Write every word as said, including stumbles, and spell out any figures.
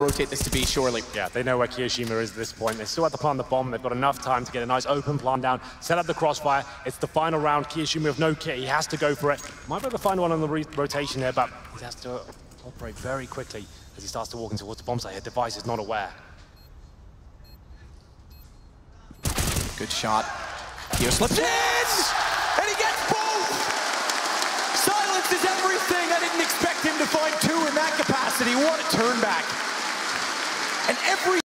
rotate this to B, surely. Yeah, they know where KioShima is at this point. They still have to plant the bomb. They've got enough time to get a nice open plant down, set up the crossfire. It's the final round. KioShima with no kit. He has to go for it. Might be able to find one on the rotation there, but he has to operate very quickly as he starts to walk in towards the bomb site. His device is not aware. Good shot. Kio slips in! And he gets both! Silence is everything. I didn't expect him to find two in that capacity. What a turn back. And every